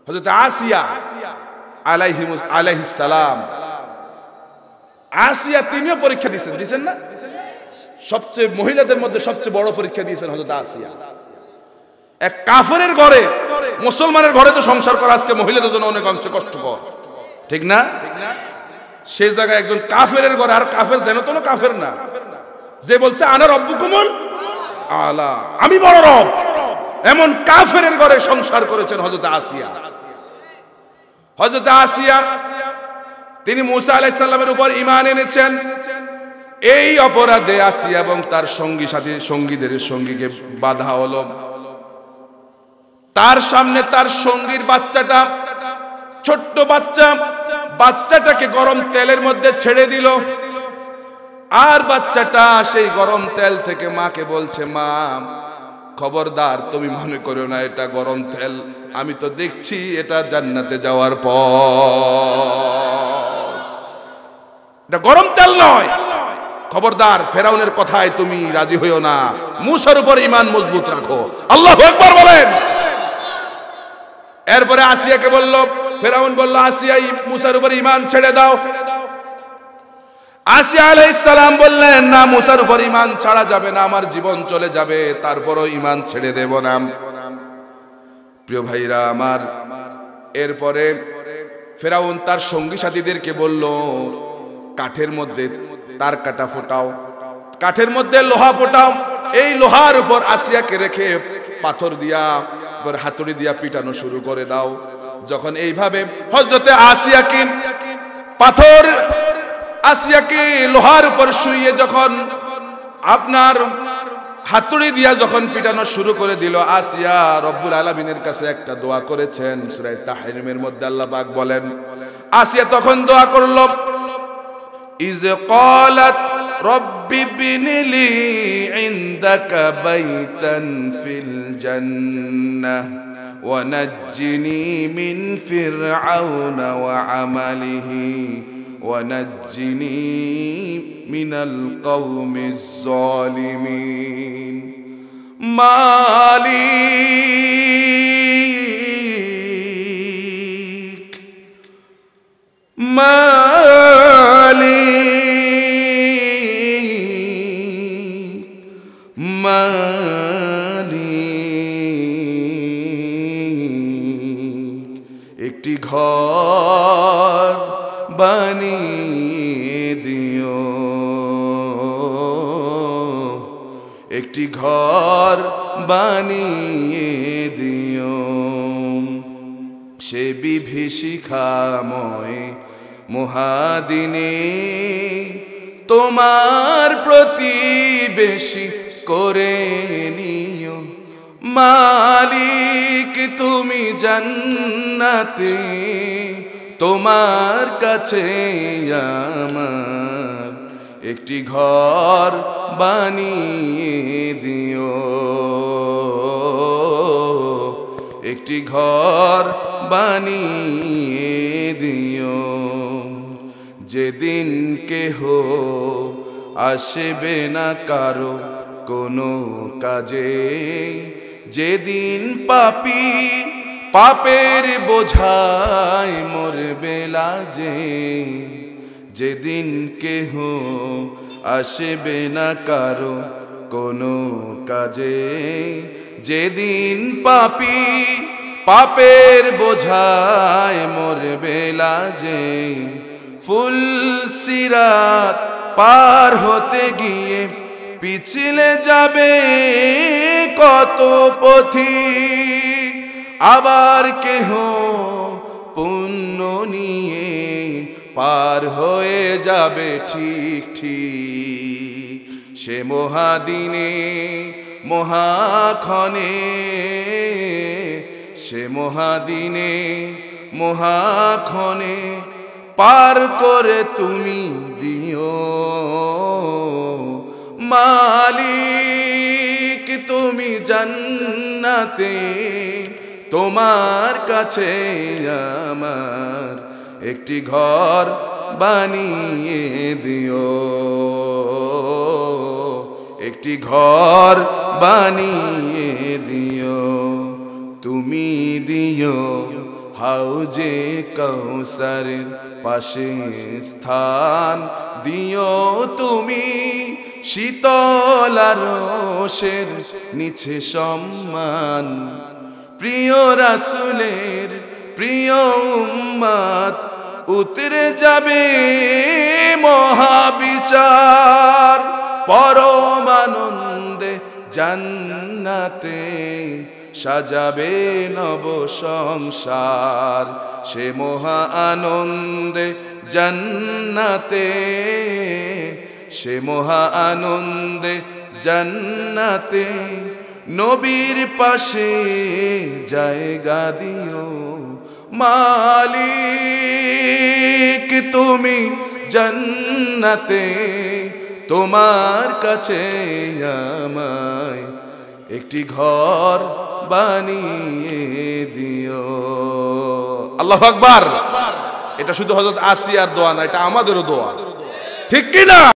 হযরত আসিয়া আলাইহিস সালাম, আসিয়া তিনিও পরীক্ষা দিয়েছেন না? সবচেয়ে মহিলাদের মধ্যে সবচেয়ে বড় পরীক্ষা দিয়েছেন হযরত আসিয়া। এক কাফেরের ঘরে, মুসলমানের ঘরে তো সংসার করা আজকে মহিলাদের জন্য অনেক অংশে কষ্টকর, ঠিক না? সেই জায়গায় একজন কাফেরের ঘরে, আর কাফের যেন তো কাফের না, যে বলছে আনা রব্বুকুমুল আলা, আমি বড় রব, এমন কাফেরের ঘরে সংসার করেছেন হযরত আসিয়া। হযরত আসিয়া তিনি মুসা আলাইহিস সালামের উপর ঈমান এনেছেন। এই অপরাধে আসিয়া এবং তার সঙ্গীকে বাধা হলো। তার সামনে তার সঙ্গীর বাচ্চাটা, ছোট্ট বাচ্চাটাকে গরম তেলের মধ্যে ছেড়ে দিল। আর বাচ্চাটা সেই গরম তেল থেকে মাকে বলছে, মা খবরদার, তুমি মনে করো না এটা গরম তেল, আমি তো দেখছি এটা জান্নাতে যাওয়ার পর, এটা গরম তেল নয়, খবরদার ফেরাউনের কথায় তুমি রাজি হইও না, মুসার উপর ঈমান মজবুত রাখো। আল্লাহু আকবার বলেন। এরপরে আসিয়াকে বলল, ফেরাউন বলল, আসিয়া মুসার উপর ঈমান ছেড়ে দাও। আসিয়া আলাইহিস সালাম বললেন, না, মুসার উপর ঈমান ছাড়া যাবে না, আমার জীবন চলে যাবে, তারপরও ঈমান ছেড়ে দেব না। প্রিয় ভাইরা আমার, এরপরে ফেরাউন তার সঙ্গী সাথীদেরকে বলল, কাঠের মধ্যে তার কাটা ফোটাও, কাঠের মধ্যে লোহা ফোটাও, এই লোহার উপর আসিয়াকে রেখে পাথর দিয়া, হাতুড়ি দিয়া পিটানো শুরু করে দাও। যখন এইভাবে হযরতে আসিয়াকে লোহার উপর শুইয়ে যখন আপনার হাতুড়ি দিয়া যখন পিটানো শুরু করে দিল, আসিয়া রব্বুল আলামিনের কাছে একটা দোয়া করেছেন, সূরা তাহরিমের মধ্যে আল্লাহ পাক বলেন, আসিয়া তখন দোয়া করলো, ইয ক্বালাত রব্বি বিনিলি ইনদাকা বাইতান ফিল জান্নাহ ওয়া নাজ্জিনি মিন ফিরআউনা ওয়া আমালিহি ওয়া নাজ্জিনি মিনাল কওমিজ যালিমিন। মালিক একটি ঘর বানিয়ে দিও, একটি ঘর বানিয়ে দিও, সে বিভীষিকাময় মহাদিনে তোমার প্রতিবেশী করে নিও। মালিক তুমি জান্নাতে, তোমার কাছে আমার একটি ঘর বানিয়ে দিও, একটি ঘর বানিয়ে দিও। যেদিন কেহ আসবে না কারো কোনো কাজে, যেদিন পাপী পাপের বোঝায় মরবে লাজে, যেদিন কেহ আসবে না কারো কোনো কাজে, যেদিন পাপী পাপের বোঝায় মরবে লাজে, ফুলসিরাত পার হতে গিয়ে পিছলে যাবে কত পথিক, আবার কেহ পুণ্য নিয়ে পার হয়ে যাবে ঠিক ঠিক। সে মহাদিনে মহাক্ষণে, সে মহাদিনে মহাক্ষণে পার করে তুমি দিও। মালিক তুমি জান্নাতে, তোমার কাছে আমার একটি ঘর বানিয়ে দিও, একটি ঘর বানিয়ে দিও। তুমি দিও হাউজে কাউসারের পাশে স্থান দিও তুমি, শীতল আরশের নিচে সম্মান। প্রিয় রাসূলের প্রিয় উম্মত উতরে যাবে মহাবিচার, পরম আনন্দে জান্নাতে সাজাবে নব সংসার। সে মহা আনন্দে জান্নাতে, সে মহা আনন্দে জান্নাতে নবীর পাশে জায়গা দিও মালিক। তুমি জান্নাতে তোমার কাছে আমায় একটি ঘর বানিয়ে দিও। আল্লাহু আকবার। এটা শুধু হযরত আসিয়ার দোয়া না, এটা আমাদেরও দোয়া, ঠিক কি না?